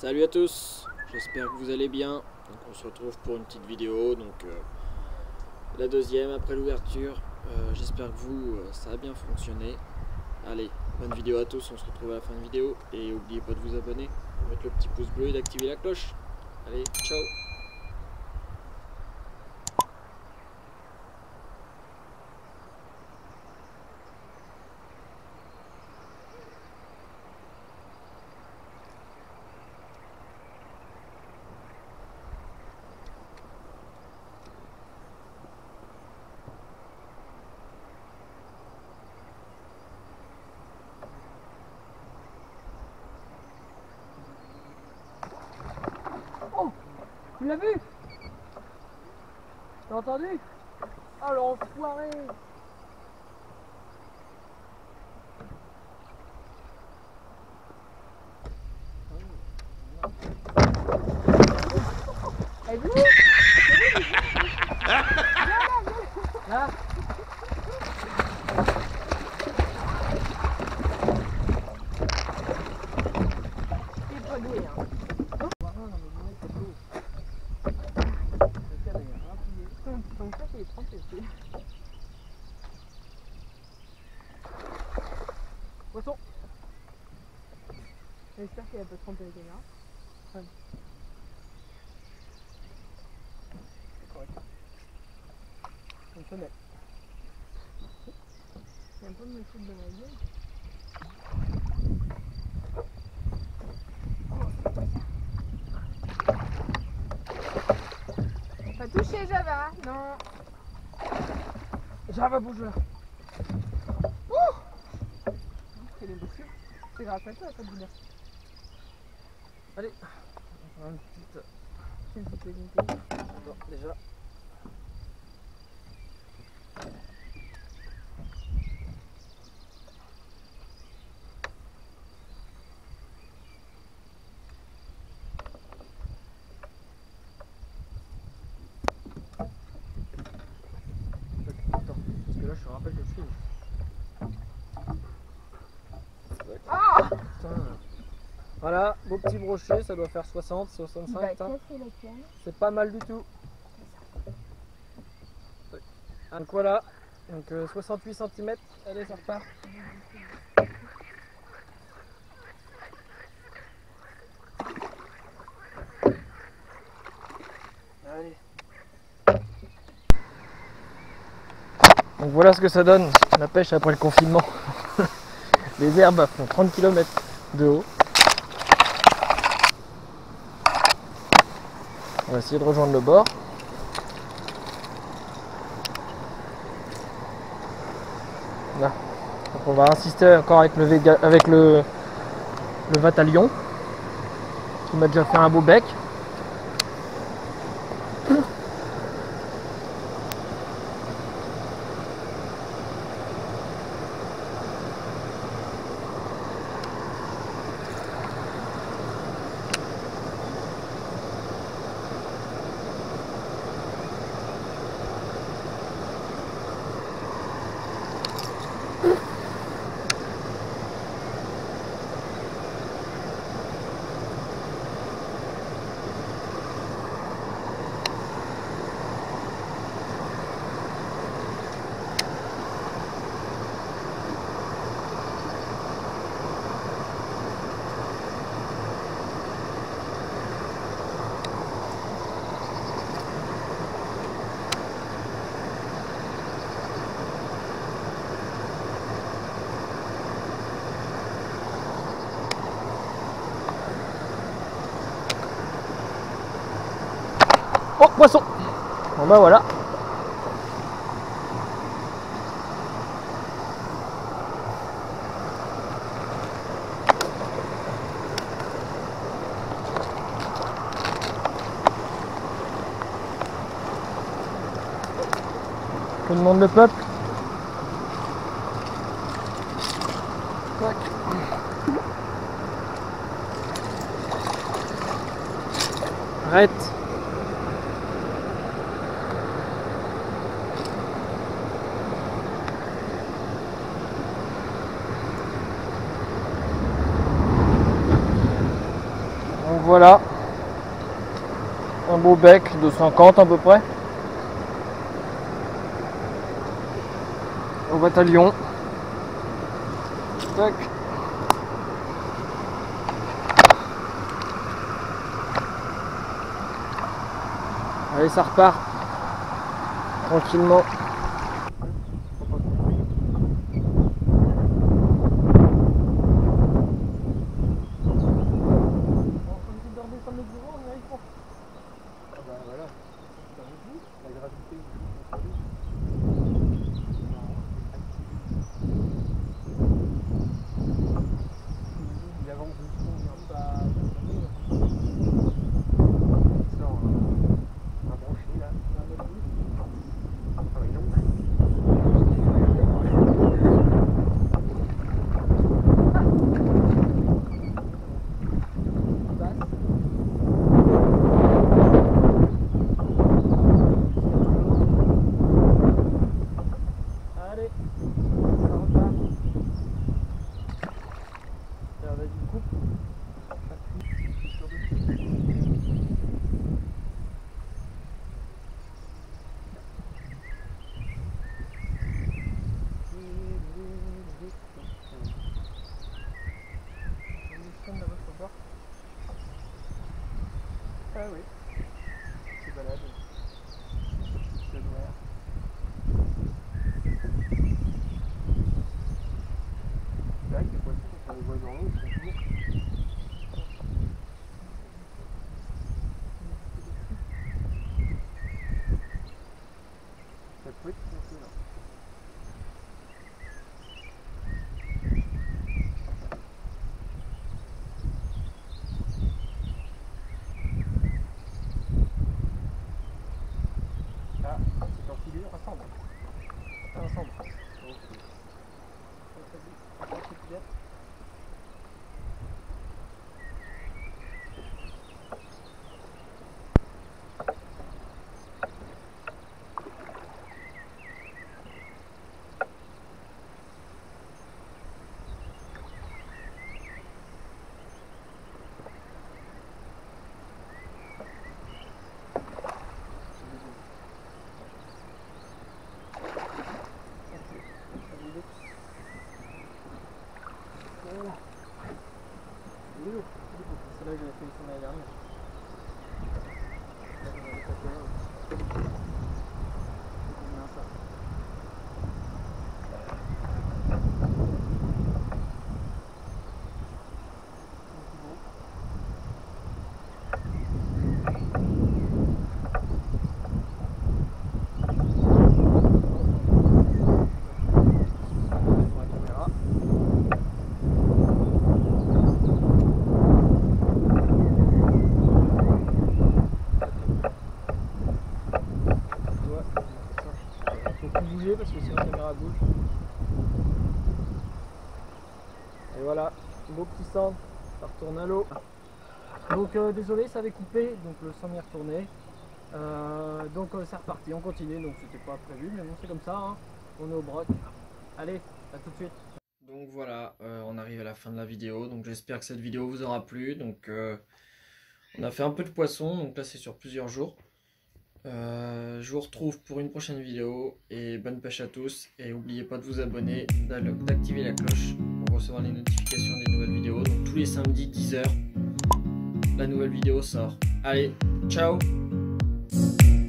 Salut à tous, j'espère que vous allez bien. Donc on se retrouve pour une petite vidéo, la deuxième après l'ouverture. J'espère que vous, ça a bien fonctionné. Allez, bonne vidéo à tous, on se retrouve à la fin de vidéo. Et n'oubliez pas de vous abonner, de mettre le petit pouce bleu et d'activer la cloche. Allez, ciao. Oh, tu l'as vu? T'as entendu? Oh l'enfoiré! Elle est venue? Là. C'est pas doué, hein. Ton sac il est trempé aussi. Poisson! J'espère qu'elle va pas tremper la caméra. Ouais. C'est correct. Une femelle. Il y a un peu de me foutre dans la gueule. Pas touché Java, non. Java bougeur. Quelle émotion. C'est grâce à toi ça bougeur. Allez, on va faire une petite unité. Bon, déjà. Attends, parce que là je te rappelle que je filme. Ah putain. Voilà, beau petit brochet, ça doit faire 60, 65. C'est pas mal du tout. Donc voilà, donc 68 cm, allez ça repart. Allez. Donc voilà ce que ça donne, la pêche après le confinement. Les herbes font 30 km de haut. On va essayer de rejoindre le bord. Là. Donc on va insister encore avec le Vatalion qui m'a déjà fait un beau bec. Oh, poisson! Bon bah voilà. Je demande le peuple. Tac. Arrête. voilà, un beau bec de 50 à peu près au bataillon. Tac. Allez, ça repart tranquillement. Ah oui, c'est balade. C'est noir. C'est vrai que les poissons, quand on les voit dans l'eau, ils sont toujours. Ça peut être coincé là. Ah, c'est en figure, ensemble. Ensemble. Voilà. C'est là que j'avais fait le son l'année dernière. Là, j'en avais tapé un. C'est bien ça. Parce que sinon la caméra bouge. Et voilà, beau petit centre, ça retourne à l'eau. Donc désolé, ça avait coupé, donc le sang m'y est retourné. Donc c'est reparti, on continue, donc c'était pas prévu, mais bon c'est comme ça, hein. On est au broc. Allez, à tout de suite. Donc voilà, on arrive à la fin de la vidéo, donc j'espère que cette vidéo vous aura plu. Donc on a fait un peu de poisson, donc là c'est sur plusieurs jours. Je vous retrouve pour une prochaine vidéo et bonne pêche à tous, et n'oubliez pas de vous abonner, d'activer la cloche pour recevoir les notifications des nouvelles vidéos. Donc tous les samedis 10 h la nouvelle vidéo sort. Allez, ciao.